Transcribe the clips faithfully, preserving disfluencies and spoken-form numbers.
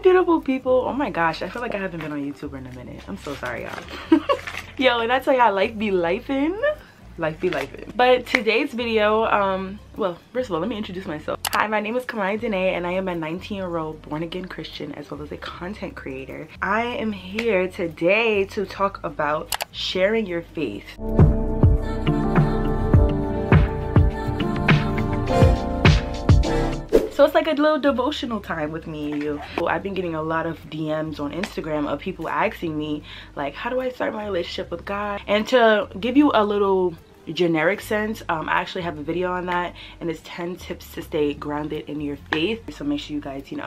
beautiful people. Oh my gosh, I feel like I haven't been on YouTube in a minute. I'm so sorry, y'all. Yo, and I tell y'all, life be lifing. Life be lifing. But today's video, um, well, first of all, let me introduce myself. Hi, my name is Kamaya Danae, and I am a nineteen year old born-again Christian as well as a content creator. I am here today to talk about sharing your faith. So it's like a little devotional time with me and you. Well, I've been getting a lot of D Ms on Instagram of people asking me, like, how do I start my relationship with God? And to give you a little generic sense, um, I actually have a video on that, and it's ten tips to stay grounded in your faith. So make sure you guys, you know,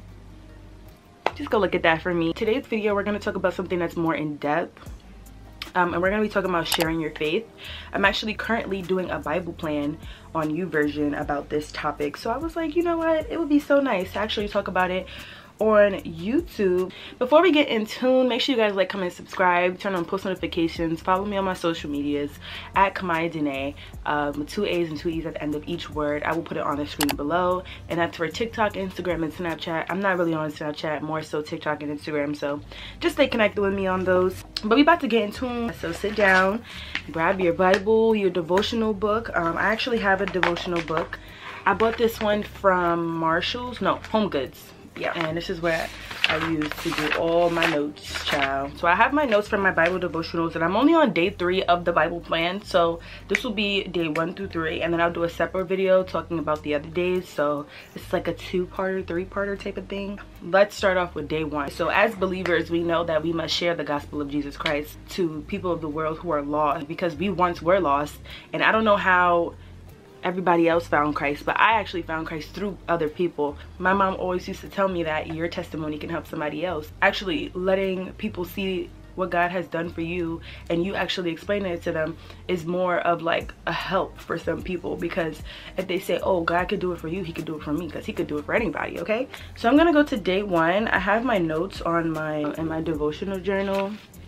just go look at that for me. Today's video, we're going to talk about something that's more in depth. Um, and we're going to be talking about sharing your faith. I'm actually currently doing a Bible plan on YouVersion about this topic. So I was like, you know what? It would be so nice to actually talk about it on YouTube. Before we get in tune, make sure you guys like, comment, subscribe, turn on post notifications, follow me on my social medias at Kamaya Danae, um, with two A's and two E's at the end of each word. I will put it on the screen below, and that's for TikTok, Instagram, and Snapchat. I'm not really on Snapchat, more so TikTok and Instagram, so just stay connected with me on those. But we about to get in tune, so sit down, grab your Bible, your devotional book. um, I actually have a devotional book. I bought this one from Marshall's, no, Home Goods. Yeah, and this is where I use to do all my notes, child. So I have my notes from my Bible devotionals, and I'm only on day three of the Bible plan. So this will be day one through three, and then I'll do a separate video talking about the other days. So it's like a two-parter, three-parter type of thing. Let's start off with day one. So as believers, we know that we must share the gospel of Jesus Christ to people of the world who are lost, because we once were lost. And I don't know how everybody else found Christ, but I actually found Christ through other people. My mom always used to tell me that your testimony can help somebody else. Actually letting people see what God has done for you and you actually explaining it to them is more of like a help for some people, because if they say, oh, God could do it for you, he could do it for me, because he could do it for anybody. Okay, so I'm gonna go to day one. I have my notes on my in my devotional journal.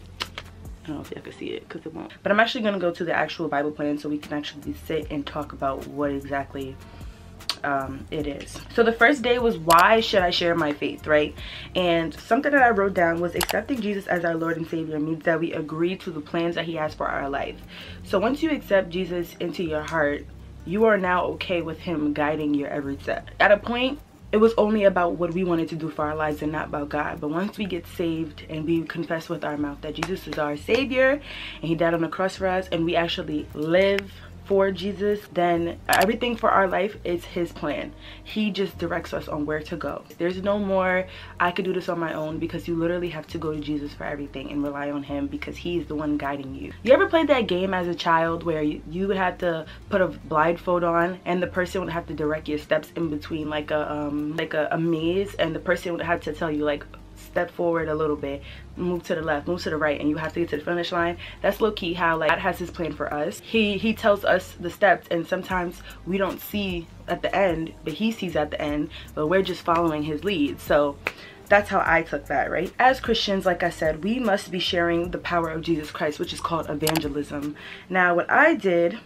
I don't know if y'all can see it because it won't. But I'm actually going to go to the actual Bible plan so we can actually sit and talk about what exactly um, it is. So the first day was, why should I share my faith, right? And something that I wrote down was, accepting Jesus as our Lord and Savior means that we agree to the plans that he has for our life. So once you accept Jesus into your heart, you are now okay with him guiding your every step. At a point, it was only about what we wanted to do for our lives and not about God. But once we get saved and we confess with our mouth that Jesus is our Savior and he died on the cross for us, and we actually live for Jesus, then everything for our life is his plan. He just directs us on where to go. There's no more, I could do this on my own, because you literally have to go to Jesus for everything and rely on him, because he is the one guiding you. You ever played that game as a child where you, you would have to put a blindfold on and the person would have to direct your steps in between like a um like a, a maze, and the person would have to tell you, like, step forward a little bit, move to the left, move to the right, and you have to get to the finish line? That's low-key how, like, God has his plan for us. He he tells us the steps, and sometimes we don't see at the end, but he sees at the end, but we're just following his lead. So that's how I took that, right? As Christians, like I said, we must be sharing the power of Jesus Christ, which is called evangelism. Now, what I did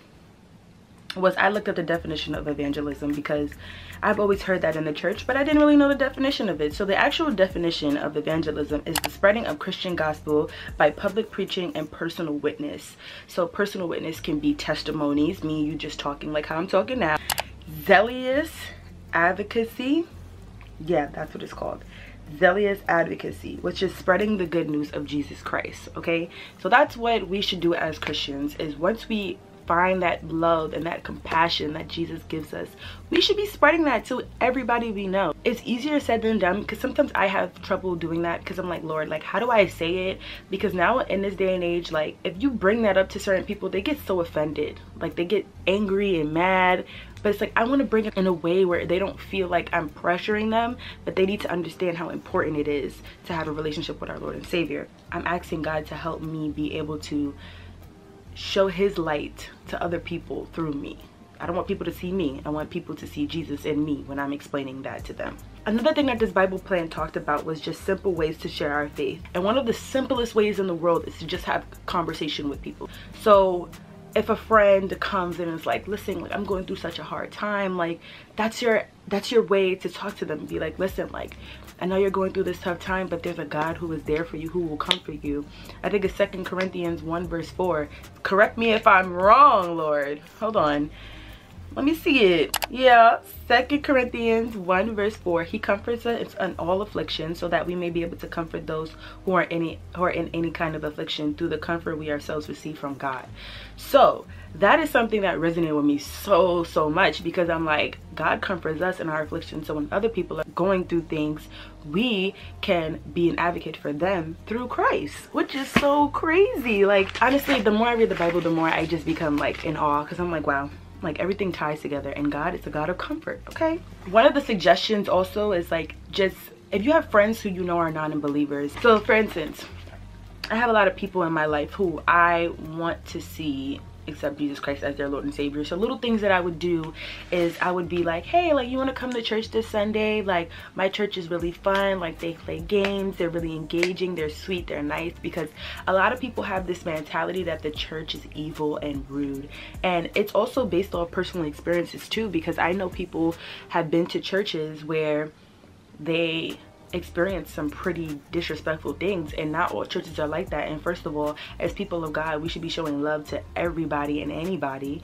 was I looked up the definition of evangelism, because I've always heard that in the church, but I didn't really know the definition of it. So the actual definition of evangelism is the spreading of Christian gospel by public preaching and personal witness. So personal witness can be testimonies, me, you just talking like how I'm talking now. Zealous advocacy, yeah, that's what it's called. Zealous advocacy, which is spreading the good news of Jesus Christ. Okay, so that's what we should do as Christians, is once we find that love and that compassion that Jesus gives us, we should be spreading that to everybody we know. It's easier said than done, because sometimes I have trouble doing that, because I'm like, Lord, like, how do I say it? Because now in this day and age, like, if you bring that up to certain people, they get so offended, like they get angry and mad. But it's like, I want to bring it in a way where they don't feel like I'm pressuring them, but they need to understand how important it is to have a relationship with our Lord and Savior. I'm asking God to help me be able to show his light to other people through me. I don't want people to see me. I want people to see Jesus in me when I'm explaining that to them. Another thing that this Bible plan talked about was just simple ways to share our faith. And one of the simplest ways in the world is to just have conversation with people. So if a friend comes in and is like, listen, like I'm going through such a hard time, like that's your that's your way to talk to them. Be like, listen, like I know you're going through this tough time, but there's a God who is there for you, who will comfort you. I think it's Second Corinthians one verse four. Correct me if I'm wrong, Lord. Hold on. Let me see it. Yeah, Second Corinthians one verse four. He comforts us in all affliction, so that we may be able to comfort those who are any who are in any kind of affliction through the comfort we ourselves receive from God. So that is something that resonated with me so so much, because I'm like, God comforts us in our affliction, so when other people are going through things, we can be an advocate for them through Christ, which is so crazy. Like honestly, the more I read the Bible, the more I just become like in awe, because I'm like, wow, like everything ties together, and God is a God of comfort. Okay, one of the suggestions also is like, just if you have friends who you know are non-believers. So for instance, I have a lot of people in my life who I want to see accept Jesus Christ as their Lord and Savior. So little things that I would do is I would be like, hey, like you want to come to church this Sunday? Like my church is really fun, like they play games, they're really engaging, they're sweet, they're nice. Because a lot of people have this mentality that the church is evil and rude, and it's also based off personal experiences too, because I know people have been to churches where they experience some pretty disrespectful things, and not all churches are like that. And first of all, as people of God, we should be showing love to everybody and anybody,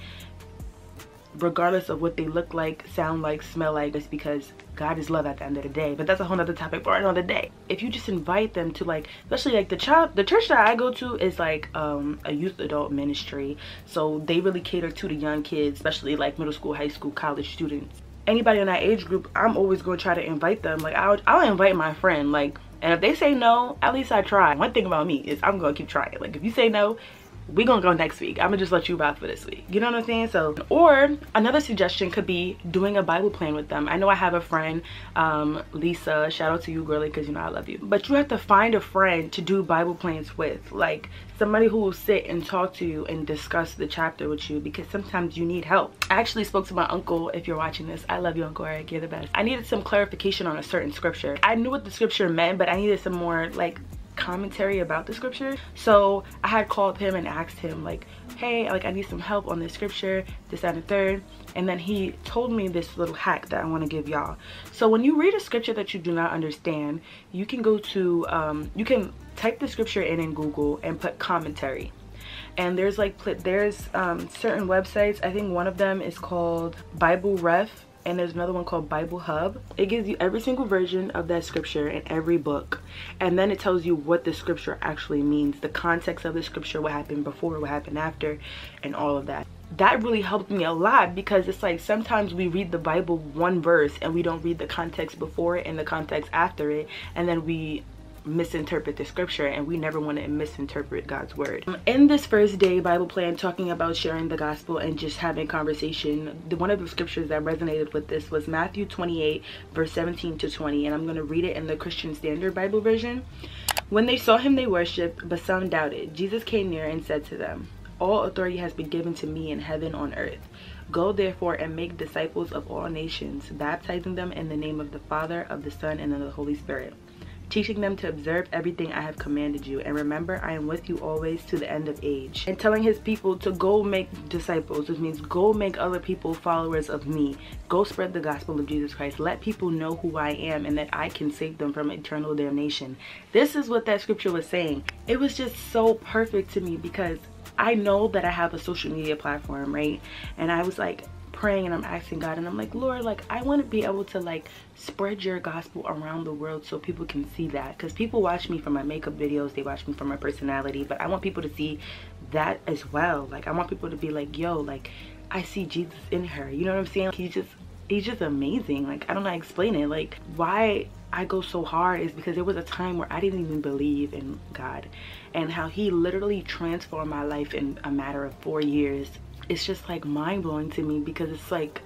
regardless of what they look like, sound like, smell like. It's because God is love at the end of the day. But that's a whole nother topic for another day. If you just invite them to, like, especially like the child the church that I go to is like um a youth adult ministry, so they really cater to the young kids, especially like middle school, high school, college students. Anybody in that age group, I'm always going to try to invite them. Like I'll, I'll invite my friend, like, and if they say no, at least I try. One thing about me is I'm going to keep trying. Like if you say no, we gonna go next week. I'm gonna just let you rock for this week. You know what I'm saying? So, or another suggestion could be doing a Bible plan with them. I know I have a friend, um, Lisa, shout out to you, girly, because you know I love you. But you have to find a friend to do Bible plans with, like somebody who will sit and talk to you and discuss the chapter with you, because sometimes you need help. I actually spoke to my uncle. If you're watching this, I love you, Uncle Eric, you're the best. I needed some clarification on a certain scripture. I knew what the scripture meant, but I needed some more like commentary about the scripture. So I had called him and asked him like, hey, like I need some help on this scripture, this, that, and the third. And then he told me this little hack that I want to give y'all. So when you read a scripture that you do not understand, you can go to um you can type the scripture in in Google and put commentary. And there's like there's um certain websites. I think one of them is called Bible Ref, and there's another one called Bible Hub. It gives you every single version of that scripture in every book, and then it tells you what the scripture actually means, the context of the scripture, what happened before, what happened after, and all of that. That really helped me a lot, because it's like sometimes we read the Bible one verse and we don't read the context before it and the context after it, and then we misinterpret the scripture, and we never want to misinterpret God's word. In this first day Bible plan, talking about sharing the gospel and just having conversation, the, one of the scriptures that resonated with this was Matthew twenty-eight verse seventeen to twenty, and I'm going to read it in the Christian Standard Bible version. When they saw him, they worshipped, but some doubted. Jesus came near and said to them, all authority has been given to me in heaven and on earth. Go therefore and make disciples of all nations, baptizing them in the name of the Father, of the Son, and of the Holy Spirit, teaching them to observe everything I have commanded you. And remember, I am with you always to the end of age. And telling his people to go make disciples, which means go make other people followers of me. Go spread the gospel of Jesus Christ. Let people know who I am and that I can save them from eternal damnation. This is what that scripture was saying. It was just so perfect to me, because I know that I have a social media platform, right? And I was like praying and I'm asking God, and I'm like, Lord, like I want to be able to like spread your gospel around the world so people can see that, because people watch me for my makeup videos, they watch me for my personality, but I want people to see that as well. Like I want people to be like, yo, like I see Jesus in her, you know what I'm saying? He's just he's just amazing. Like I don't know how to explain it. Like why I go so hard is because there was a time where I didn't even believe in God, and how he literally transformed my life in a matter of four years. It's just like mind-blowing to me, because it's like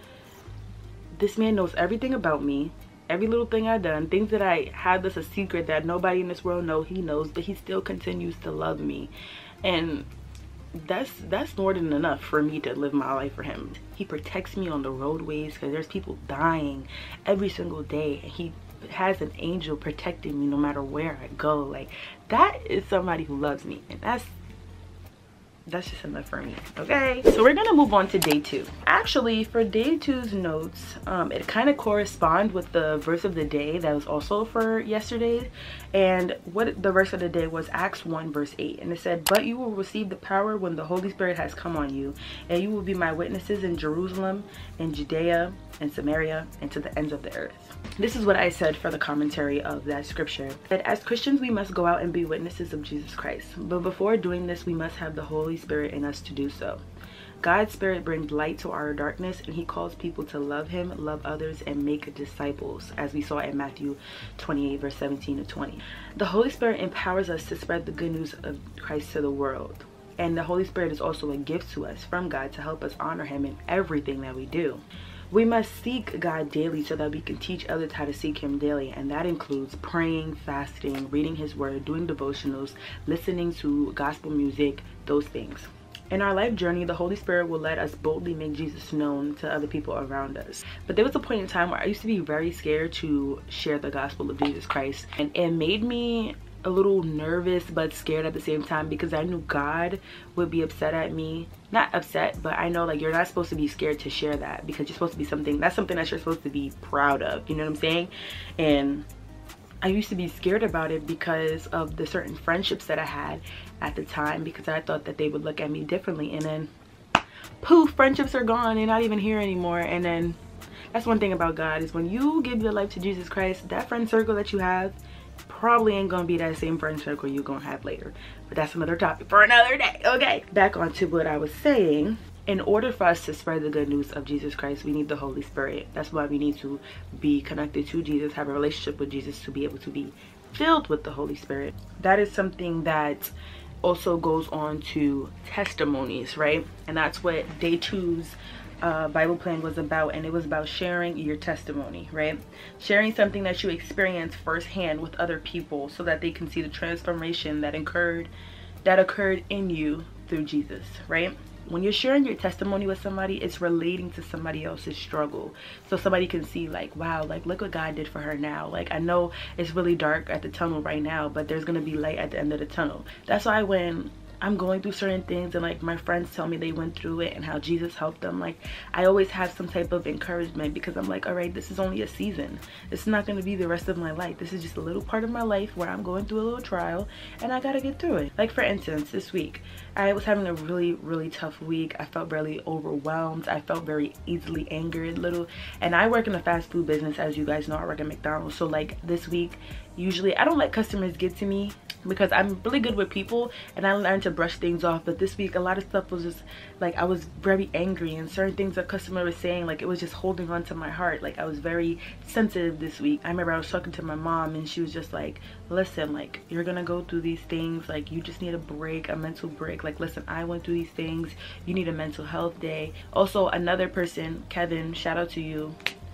this man knows everything about me, every little thing I've done, things that I had that's a secret that nobody in this world knows, he knows, but he still continues to love me. And that's that's more than enough for me to live my life for him. He protects me on the roadways, because there's people dying every single day, and he has an angel protecting me no matter where I go. Like that is somebody who loves me, and that's that's just enough for me. Okay, so we're gonna move on to day two. Actually, for day two's notes, um it kind of corresponds with the verse of the day that was also for yesterday. And what the verse of the day was Acts one verse eight, and it said, "But you will receive the power when the Holy Spirit has come on you, and you will be my witnesses in Jerusalem, in Judea, and Samaria, and to the ends of the earth." This is what I said for the commentary of that scripture, that as Christians we must go out and be witnesses of Jesus Christ, but before doing this we must have the Holy Spirit in us to do so. God's Spirit brings light to our darkness, and he calls people to love him, love others, and make disciples, as we saw in Matthew twenty-eight verse seventeen to twenty. The Holy Spirit empowers us to spread the good news of Christ to the world, and the Holy Spirit is also a gift to us from God to help us honor him in everything that we do. We must seek God daily so that we can teach others how to seek him daily, and that includes praying, fasting, reading his word, doing devotionals, listening to gospel music, those things. In our life journey, the Holy Spirit will let us boldly make Jesus known to other people around us. But there was a point in time where I used to be very scared to share the gospel of Jesus Christ, and it made me a little nervous but scared at the same time, because I knew God would be upset at me. Not upset, but I know like you're not supposed to be scared to share that, because you're supposed to be something that's something that you're supposed to be proud of, you know what I'm saying? And I used to be scared about it because of the certain friendships that I had at the time, because I thought that they would look at me differently, and then poof, friendships are gone, they're not even here anymore. And then that's one thing about God, is when you give your life to Jesus Christ, that friend circle that you have probably ain't gonna be that same friend circle you're gonna have later. But that's another topic for another day. Okay, back onto what I was saying. In order for us to spread the good news of Jesus Christ, we need the Holy Spirit. That's why we need to be connected to Jesus, have a relationship with Jesus to be able to be filled with the Holy Spirit. That is something that also goes on to testimonies, right? And that's what day two's uh, Bible plan was about, and it was about sharing your testimony, right? Sharing something that you experienced firsthand with other people so that they can see the transformation that occurred, that occurred in you through Jesus, right? When you're sharing your testimony with somebody, it's relating to somebody else's struggle, so somebody can see like, wow, like look what God did for her now. Like I know it's really dark at the tunnel right now, but there's gonna be light at the end of the tunnel. That's why when I'm going through certain things and like my friends tell me they went through it and how Jesus helped them, like I always have some type of encouragement, because I'm like, all right, this is only a season. This is not going to be the rest of my life. This is just a little part of my life where I'm going through a little trial and I gotta get through it. Like for instance, this week I was having a really really tough week. I felt really overwhelmed. I felt very easily angered little, and I work in the fast food business, as you guys know. I work at McDonald's. So like this week, usually I don't let customers get to me because I'm really good with people and I learned to brush things off. But this week a lot of stuff was just like, I was very angry, and certain things a customer was saying, like it was just holding on to my heart. Like I was very sensitive this week. I remember I was talking to my mom and she was just like, listen, like you're gonna go through these things, like you just need a break, a mental break. Like listen, I went through these things, you need a mental health day. Also another person, Kevin, shout out to you,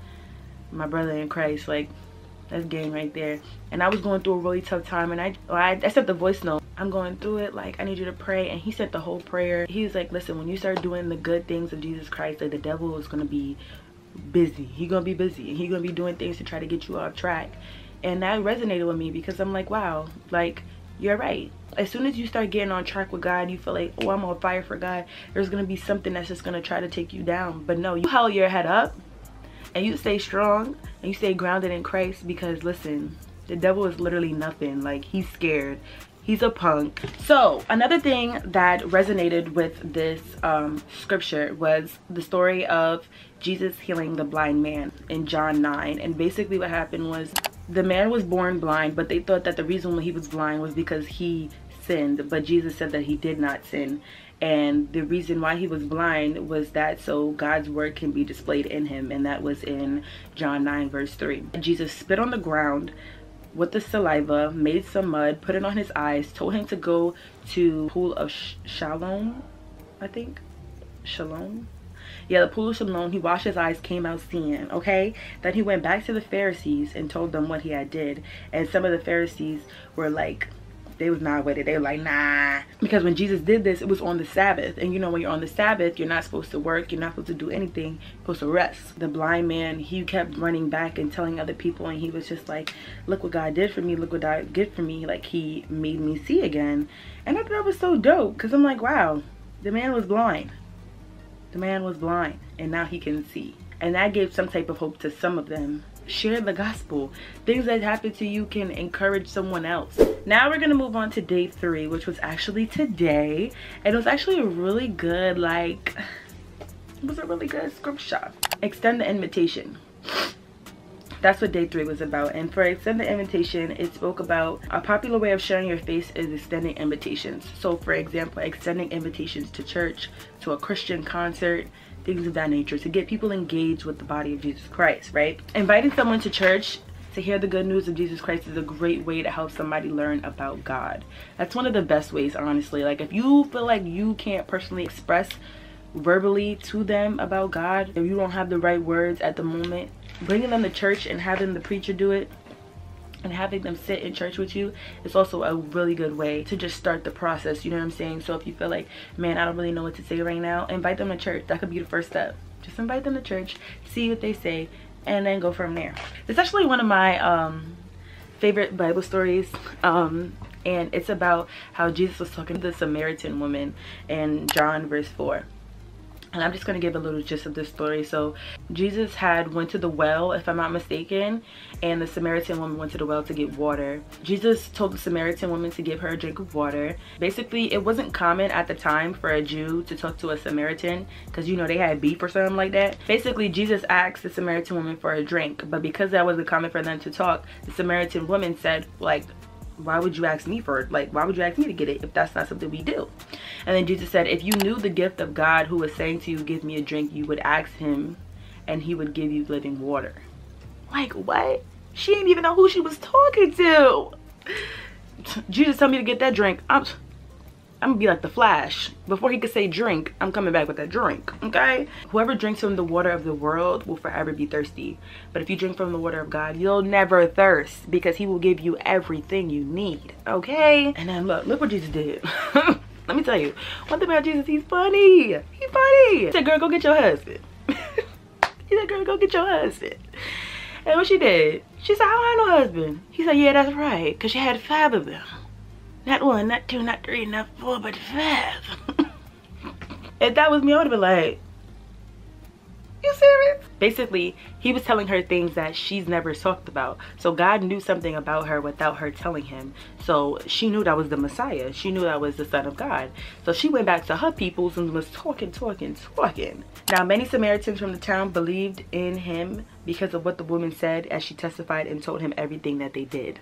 my brother in Christ, like that's game right there. And I was going through a really tough time, and I, I I sent the voice note, I'm going through it, like I need you to pray. And he sent the whole prayer. He was like, listen, when you start doing the good things of Jesus Christ, like the devil is gonna be busy. He gonna be busy and he gonna be doing things to try to get you off track. And that resonated with me, because I'm like, wow, like you're right. As soon as you start getting on track with God, you feel like, oh, I'm on fire for God, there's gonna be something that's just gonna try to take you down. But no, you hold your head up and you stay strong and you stay grounded in Christ, because listen, the devil is literally nothing. Like he's scared, he's a punk. So another thing that resonated with this um scripture was the story of Jesus healing the blind man in John nine. And basically what happened was, the man was born blind, but they thought that the reason why he was blind was because he sinned, but Jesus said that he did not sin. And the reason why he was blind was that so God's word can be displayed in him, and that was in John nine verse three. Jesus spit on the ground with the saliva, made some mud, put it on his eyes, told him to go to pool of Sh Shalom, I think, Shalom. Yeah, the pool of Shalom. He washed his eyes, came out seeing, okay? Then he went back to the Pharisees and told them what he had did. And some of the Pharisees were like, they was not with it. They were like, nah. Because when Jesus did this, it was on the Sabbath. And you know, when you're on the Sabbath, you're not supposed to work. You're not supposed to do anything. You're supposed to rest. The blind man, he kept running back and telling other people. And he was just like, look what God did for me. Look what God did for me. Like, he made me see again. And I thought that was so dope. Because I'm like, wow. The man was blind. The man was blind, and now he can see. And that gave some type of hope to some of them. Share the gospel. Things that happen to you can encourage someone else. Now we're gonna move on to day three, which was actually today. And it was actually a really good, like, it was a really good scripture. Extend the invitation. That's what day three was about. And for extend the invitation, it spoke about a popular way of sharing your faith is extending invitations. So for example, extending invitations to church, to a Christian concert, things of that nature, to get people engaged with the body of Jesus Christ, right? Inviting someone to church to hear the good news of Jesus Christ is a great way to help somebody learn about God. That's one of the best ways, honestly. Like, if you feel like you can't personally express verbally to them about God, if you don't have the right words at the moment, bringing them to church and having the preacher do it and having them sit in church with you is also a really good way to just start the process, you know what I'm saying? So if you feel like, man, I don't really know what to say right now, invite them to church. That could be the first step. Just invite them to church, see what they say, and then go from there. It's actually one of my um favorite Bible stories, um and it's about how Jesus was talking to the Samaritan woman in John verse four. And I'm just going to give a little gist of this story. So Jesus had went to the well, if I'm not mistaken, and the Samaritan woman went to the well to get water. Jesus told the Samaritan woman to give her a drink of water. Basically, it wasn't common at the time for a Jew to talk to a Samaritan because, you know, they had beef or something like that. Basically, Jesus asked the Samaritan woman for a drink, but because that wasn't common for them to talk, the Samaritan woman said, like, why would you ask me for it? Like, why would you ask me to get it if that's not something we do? And then Jesus said, if you knew the gift of God who was saying to you, give me a drink, you would ask him and he would give you living water. Like, what? She didn't even know who she was talking to. Jesus told me to get that drink. I'm, I'm gonna be like the Flash. Before he could say drink, I'm coming back with that drink, okay? Whoever drinks from the water of the world will forever be thirsty. But if you drink from the water of God, you'll never thirst because he will give you everything you need, okay? And then look, look what Jesus did. Let me tell you, one thing about Jesus, he's funny. He's funny. He said, girl, go get your husband. He said, girl, go get your husband. And what she did, she said, I don't have no husband. He said, yeah, that's right, because she had five of them. Not one, not two, not three, not four, but five. If that was me, I would have been like, you serious? Basically, he was telling her things that she's never talked about. So God knew something about her without her telling him. So she knew that was the Messiah. She knew that was the Son of God. So she went back to her peoples and was talking, talking, talking. Now, many Samaritans from the town believed in him because of what the woman said as she testified and told him everything that they did.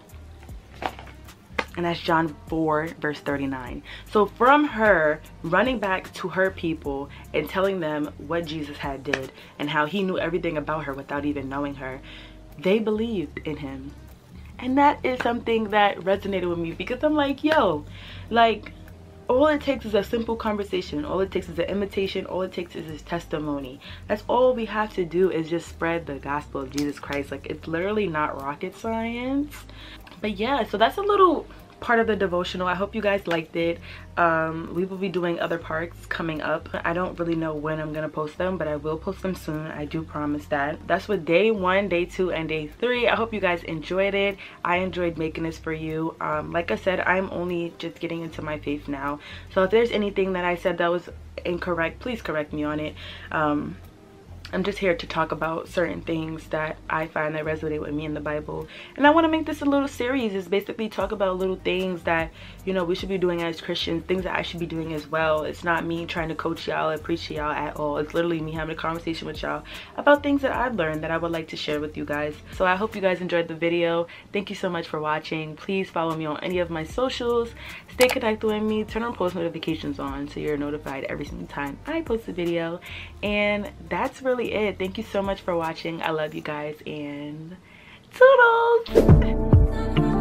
And that's John four verse thirty-nine. So from her running back to her people and telling them what Jesus had did and how he knew everything about her without even knowing her, they believed in him. And that is something that resonated with me because I'm like, yo, like, all it takes is a simple conversation. All it takes is an invitation. All it takes is his testimony. That's all we have to do is just spread the gospel of Jesus Christ. Like, it's literally not rocket science. But yeah, so that's a little part of the devotional. I hope you guys liked it. Um we will be doing other parts coming up. I don't really know when I'm gonna post them, but I will post them soon. I do promise that. That's with day one, day two, and day three. I hope you guys enjoyed it. I enjoyed making this for you. Um like I said, I'm only just getting into my faith now, so if there's anything that I said that was incorrect, please correct me on it. um I'm just here to talk about certain things that I find that resonate with me in the Bible. And I want to make this a little series. Is basically talk about little things that, you know, we should be doing as Christians, things that I should be doing as well. It's not me trying to coach y'all or preach to y'all at all. It's literally me having a conversation with y'all about things that I've learned that I would like to share with you guys. So I hope you guys enjoyed the video. Thank you so much for watching. Please follow me on any of my socials. Stay connected with me. Turn on post notifications on so you're notified every single time I post a video. And that's really it. Thank you so much for watching. I love you guys and toodles.